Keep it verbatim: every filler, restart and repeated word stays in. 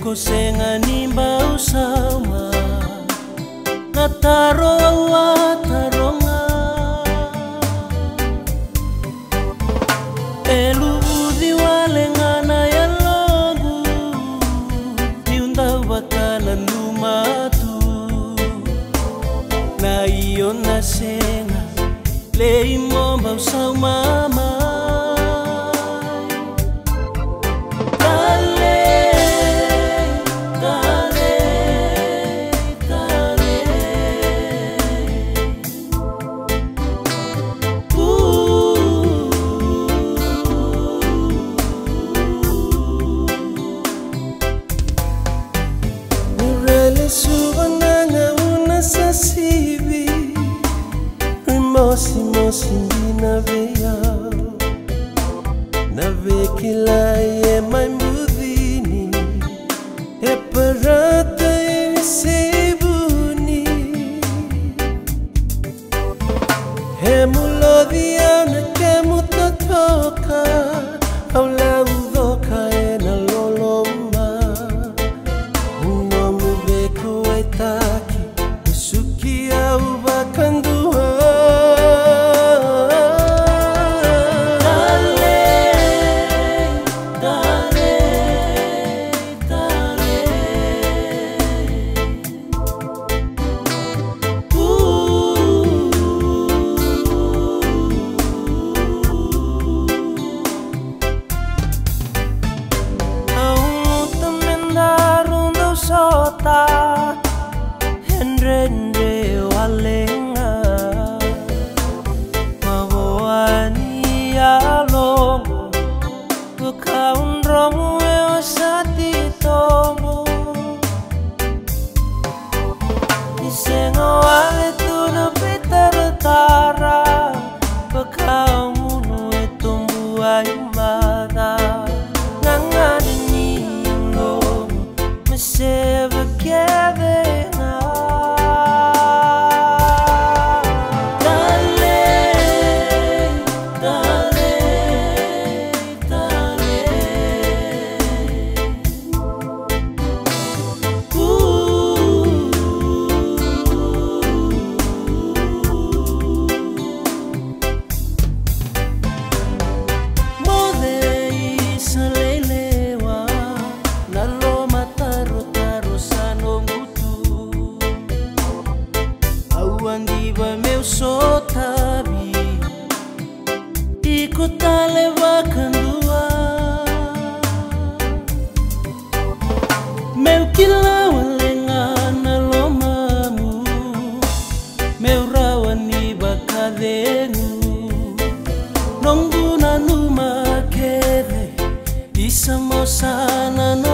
senga nimba usama nataro wataronga eludi walengana ya logu niunda wakana numatu na iyo na senga lei momba usama Mosi mosi na veya na vekila ye mambudini e parata e sebuni he mulodia na kemuta toka aula udoka e na loloma uno mubeko etaki usuki au bakandua Hendrende walenga mawani ya longo bukaundromu e osati tomo isengo wale tuno pitarutara bukaumunu e tumbu aimada ngangani ningo meseva keve meu sotabi iko Talei wakandua meu kila walengana lomamu meu rawani bakadenu nonguna numa kere isa mosana